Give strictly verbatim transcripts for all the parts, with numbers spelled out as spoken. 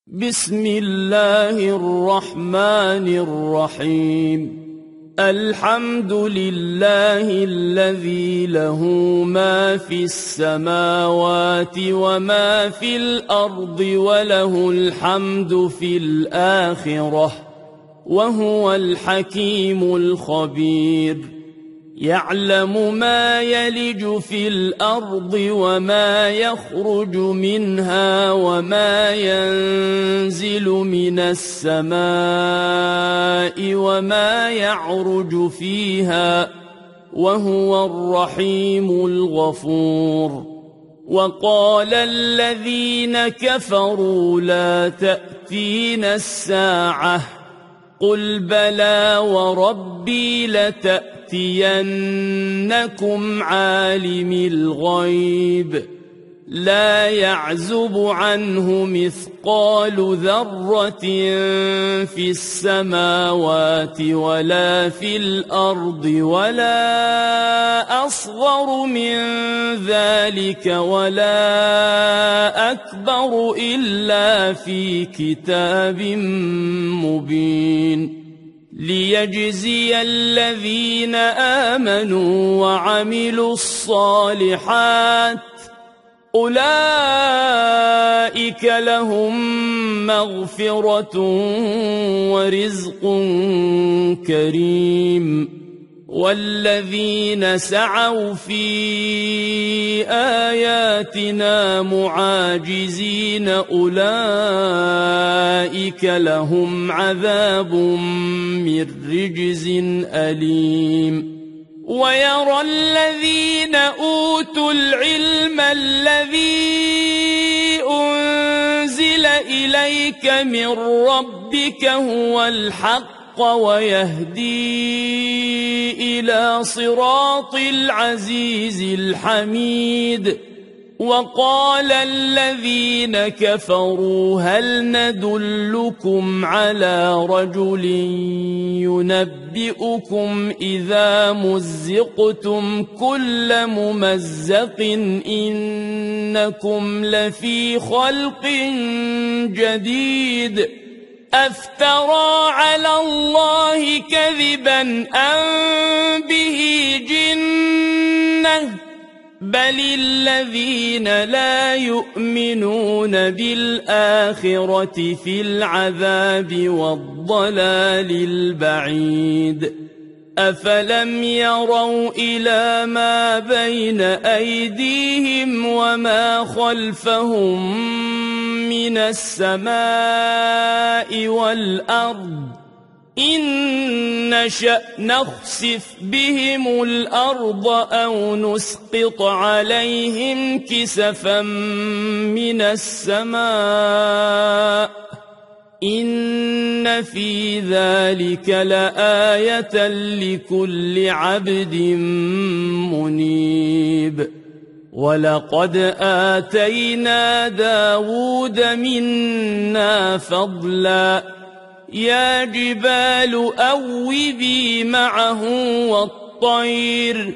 بسم الله الرحمن الرحيم الحمد لله الذي له ما في السماوات وما في الأرض وله الحمد في الآخرة وهو الحكيم الخبير يعلم ما يلج في الأرض وما يخرج منها وما ينزل من السماء وما يعرج فيها وهو الرحيم الغفور وقال الذين كفروا لا تأتينا الساعة قل بلى وربي لتأتينكم عالم الغيب لا يعزب عنه مثقال ذرة في السماوات ولا في الأرض ولا أصغر من ذلك ولا أكبر إلا في كتاب مبين ليجزي الذين آمنوا وعملوا الصالحات أولئك لهم مغفرة ورزق كريم والذين سعوا في آياتنا معاجزين أولئك لهم عذاب من رجز أليم ويرى الذين أوتوا العلم الذي أنزل إليك من ربك هو الحق ويهدي إلى صراط العزيز الحميد وقال الذين كفروا هل ندلكم على رجل ينبئكم إذا مزقتم كل ممزق إنكم لفي خلق جديد أفترى على الله كذبا أم به جنة بل الذين لا يؤمنون بالآخرة في العذاب والضلال البعيد أفلم يروا إلى ما بين أيديهم وما خلفهم من السماء والأرض إن نشأ نخسف بهم الأرض أو نسقط عليهم كسفا من السماء إن في ذلك لآية لكل عبد منيب ولقد آتينا داود منا فضلا يا جبال أوبي معه والطير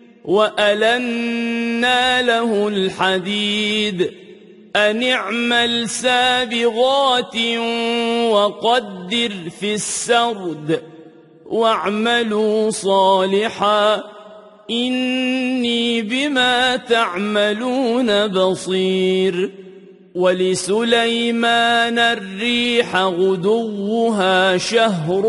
وألنا له الحديد أن اعمل سابغات وقدر في السرد واعملوا صالحا إني بما تعملون بصير ولسليمان الريح غدوها شهر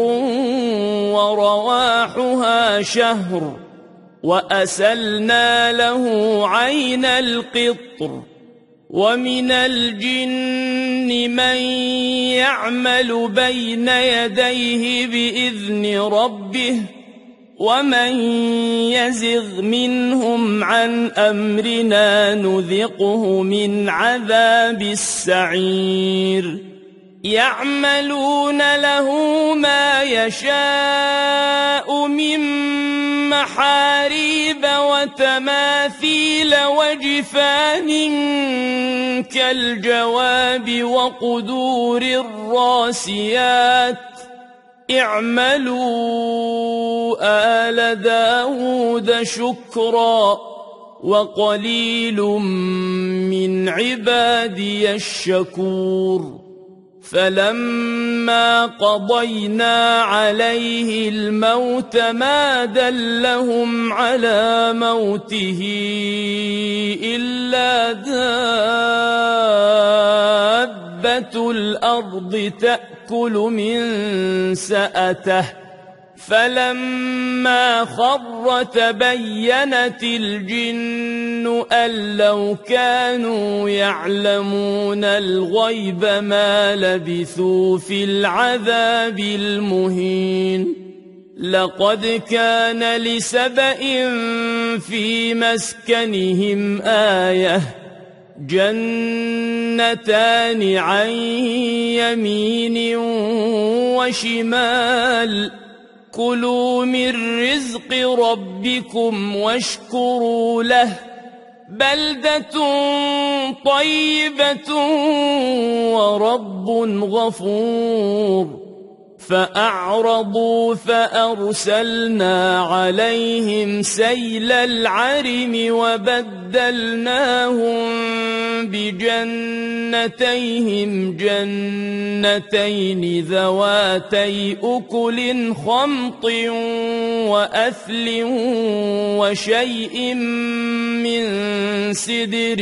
ورواحها شهر وأسلنا له عين القطر ومن الجن من يعمل بين يديه بإذن ربه ومن يزغ منهم عن أمرنا نذقه من عذاب السعير يعملون له ما يشاء من محاريب وتماثيل وجفان كالجواب وقدور الراسيات اعملوا آل داود شكرا وقليل من عبادي الشكور فلما قضينا عليه الموت ما دلهم على موته إلا دابة الأرض تأكل من سأته فلما خر تبينت الجن أن لو كانوا يعلمون الغيب ما لبثوا في العذاب المهين لقد كان لسبإ في مسكنهم آية جنتان عن يمين وشمال كلوا من رزق ربكم واشكروا له بلدة طيبة ورب غفور فأعرضوا فأرسلنا عليهم سيل العرم وبدلناهم بجنتيهم جنتين ذواتي أكل خمط وأثل وشيء من سدر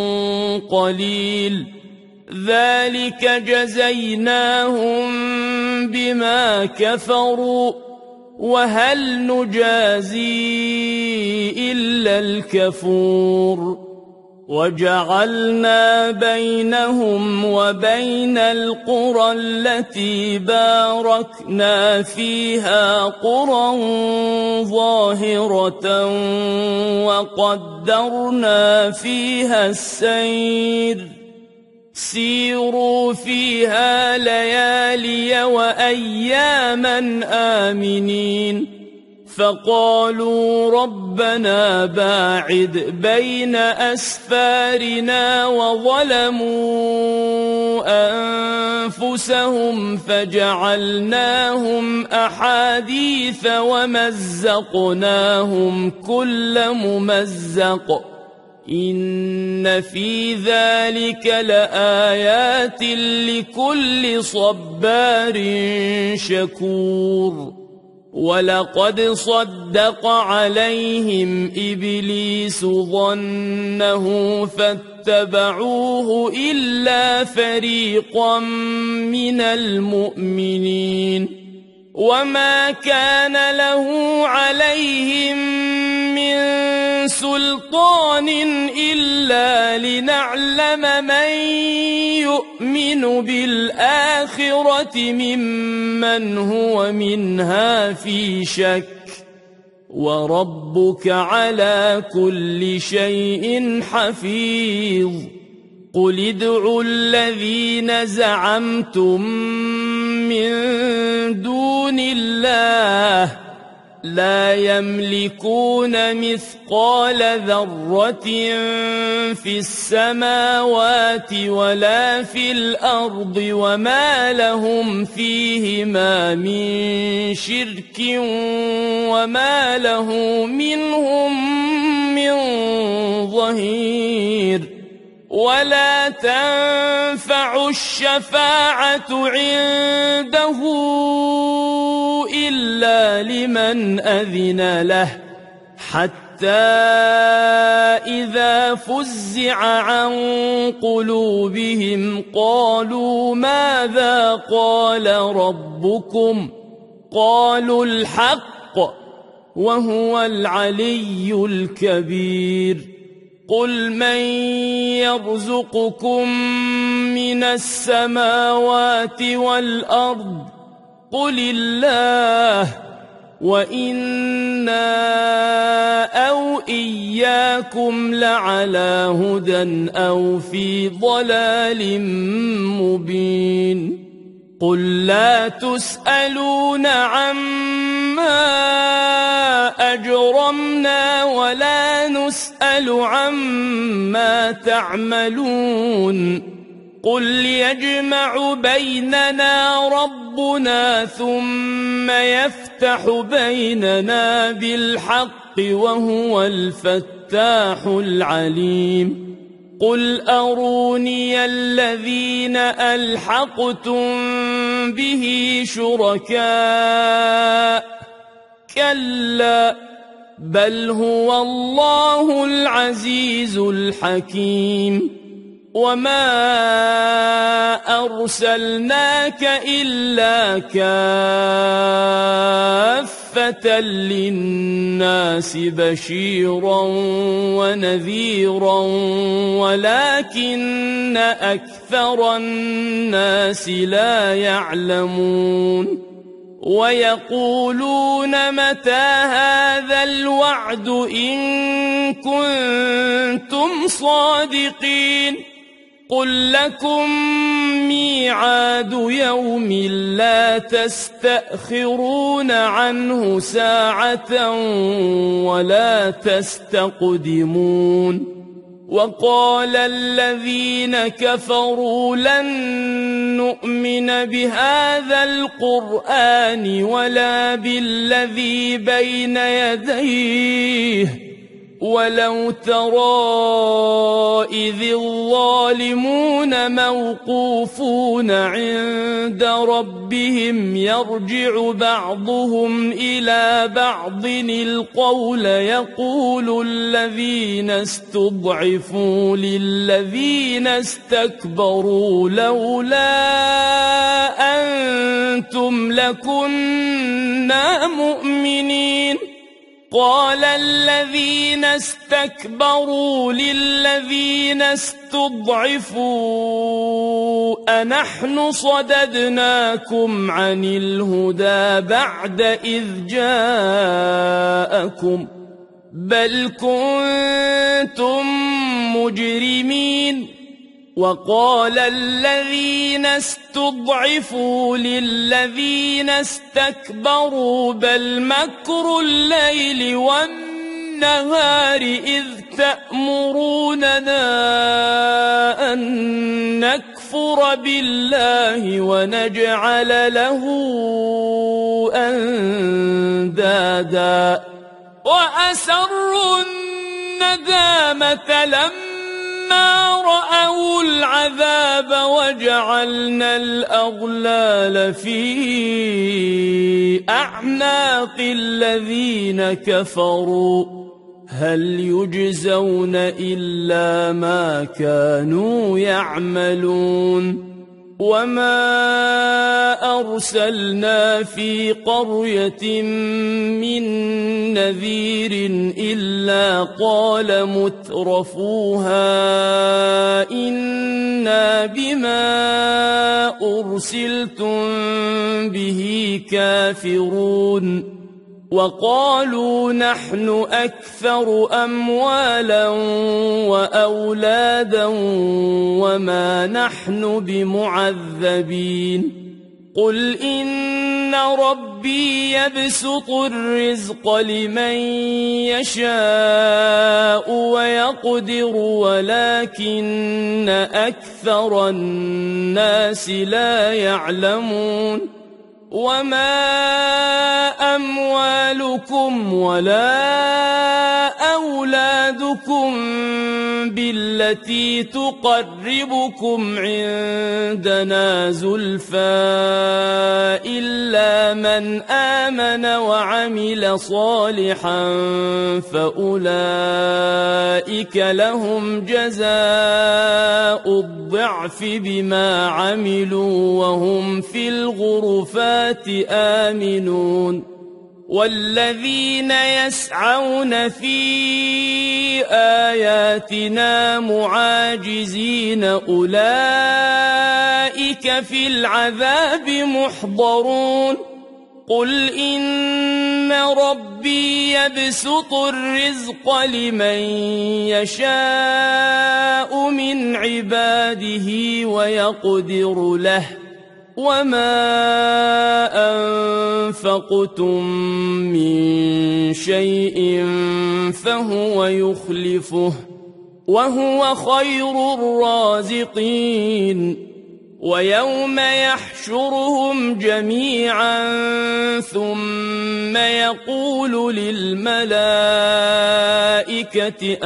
قليل ذلك جزيناهم بما كفروا وهل نجازي إلا الكفور وجعلنا بينهم وبين القرى التي باركنا فيها قرى ظاهرة وقدرنا فيها السير سيروا فيها ليالي وأياما آمنين فقالوا ربنا باعد بين أسفارنا وظلموا أنفسهم فجعلناهم أحاديث ومزقناهم كل ممزق إن في ذلك لآيات لكل صبار شكور ولقد صدق عليهم إبليس ظنه فاتبعوه إلا فريقا من المؤمنين وما كان له عليهم من سلطان إلا لنعلم من يؤمن بالآخرة ممن هو منها في شك وربك على كل شيء حفيظ قل ادعوا الذين زعمتم من دون الله لا يملكون مثقال ذرة في السماوات ولا في الأرض وما لهم فيهما من شرك وما له منهم من ظهير ولا تنفع الشفاعة عنده إلا لمن أذن له حتى إذا فزع عن قلوبهم قالوا ماذا قال ربكم قالوا الحق وهو العلي الكبير قل من يرزقكم من السماوات والأرض قل الله وإنا أو إياكم لعلى هدى أو في ضلال مبين قل لا تسألون عما أجرمنا ولا نسأل عما تعملون قل يجمع بيننا ربنا ثم يفتح بيننا بالحق وهو الفتاح العليم قل أروني الذين ألحقتم به شركاء كلا بل هو الله العزيز الحكيم وما أرسلناك إلا كافة للناس بشيرا ونذيرا ولكن أكثر الناس لا يعلمون ويقولون متى هذا الوعد إن كنتم صادقين قل لكم ميعاد يوم لا تستأخرون عنه ساعة ولا تستقدمون وقال الذين كفروا لن نؤمن بهذا القرآن ولا بالذي بين يديه ولو ترى إذ الظالمون موقوفون عند ربهم يرجع بعضهم إلى بعض القول يقول الذين استضعفوا للذين استكبروا لولا أنتم لكنا مؤمنين قال الذين استكبروا للذين استضعفوا أنحن صددناكم عن الهدى بعد إذ جاءكم بل كنتم مجرمين وقال الذين استضعفوا للذين استكبروا بل مكر الليل والنهار إذ تأمروننا أن نكفر بالله ونجعل له أندادا وأسروا الندامة لما ما رأوا العذاب وجعلنا الأغلال في أعناق الذين كفروا هل يجزون إلا ما كانوا يعملون وما أرسلنا في قرية من نذير إلا قال مترفوها إنا بما أرسلتم به كافرون وقالوا نحن أكثر أموالا وأولادا وما نحن بمعذبين قل إن ربي يبسط الرزق لمن يشاء ويقدر ولكن أكثر الناس لا يعلمون وما أموالكم ولا أولادكم بالتي تقربكم عندنا زلفى إلا من آمن وعمل صالحا فأولئك لهم جزاء الضعف بما عملوا وهم في الغرفات آمنون والذين يسعون في آياتنا معاجزين أولئك في العذاب محضرون قل إن ربي يبسط الرزق لمن يشاء من عباده ويقدر له وما أنفقتم من شيء فهو يخلفه وهو خير الرازقين ويوم يحشرهم جميعا ثم يقول للملائكة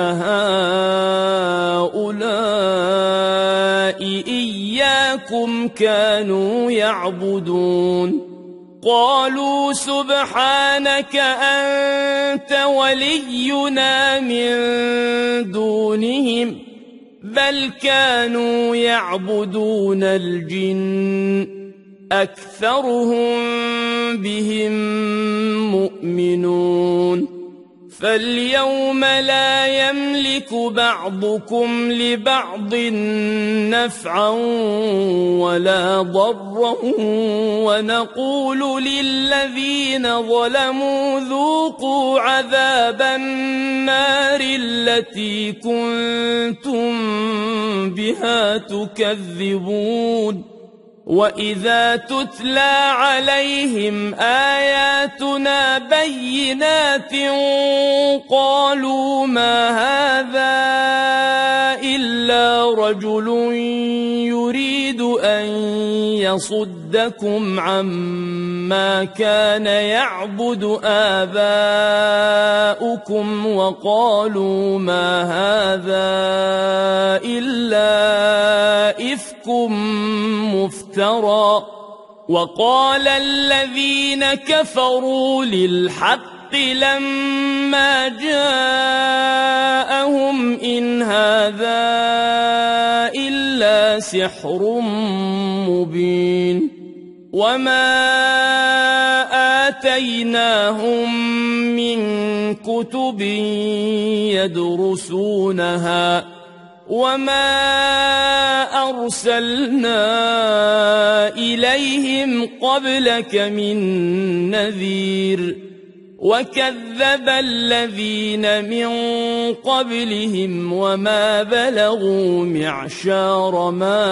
أهؤلاء إياكم كانوا يعبدون قالوا سبحانك أنت ولينا من دونهم بل كانوا يعبدون الجن أكثرهم بهم مؤمنون فاليوم لا يملك بعضكم لبعض نفعا ولا ضرا ونقول للذين ظلموا ذوقوا عذاب النار التي كنتم بها تكذبون وإذا تتلى عليهم آياتنا بينات قالوا ما هذا إلا رجل يريد أن يصدكم عما كان يعبد آباؤكم وقالوا ما هذا إلا إفك مفترى وقال الذين كفروا للحق لما جاءهم إن هذا إلا سحر مبين وما آتيناهم من كتب يدرسونها وما أرسلنا إليهم قبلك من نذير وكذب الذين من قبلهم وما بلغوا معشار ما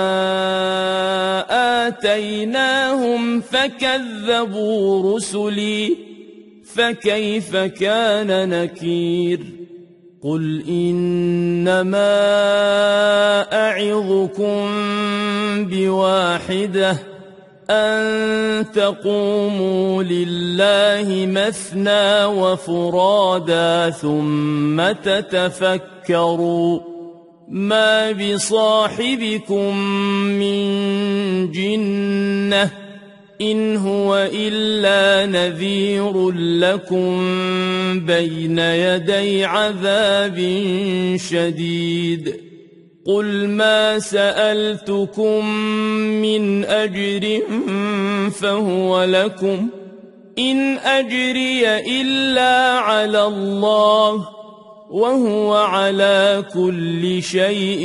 آتيناهم فكذبوا رسلي فكيف كان نكير قل إنما أعظكم بواحدة أن تقوموا لله مثنى وفرادا ثم تتفكروا ما بصاحبكم من جنة إن هو إلا نذير لكم بين يدي عذاب شديد قل ما سألتكم من أجر فهو لكم إن أجري إلا على الله وهو على كل شيء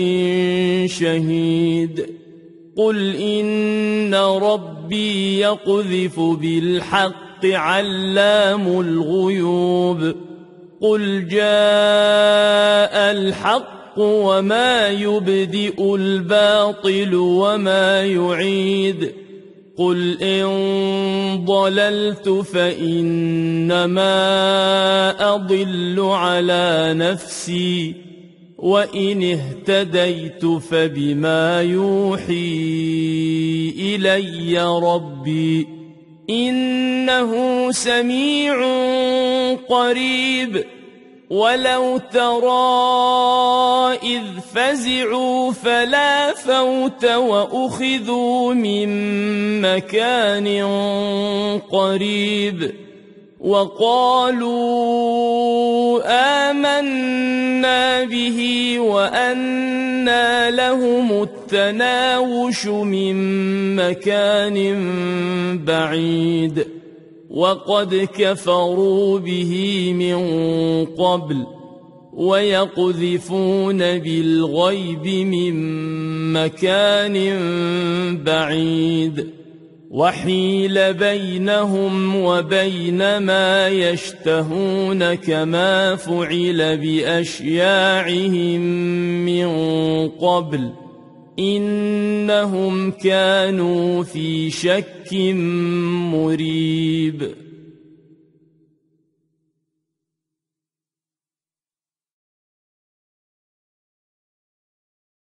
شهيد قل إن ربي يقذف بالحق علام الغيوب قل جاء الحق وما يبدئ الباطل وما يعيد قل إن ضللت فإنما أضل على نفسي وإن اهتديت فبما يوحي إلي ربي إنه سميع قريب ولو ترى إذ فزعوا فلا فوت وأخذوا من مكان قريب وقالوا آمنا به وأنى لهم التناوش من مكان بعيد وقد كفروا به من قبل ويقذفون بالغيب من مكان بعيد وحيل بينهم وبين ما يشتهون كما فعل بأشياعهم من قبل إنهم كانوا في شك مريب.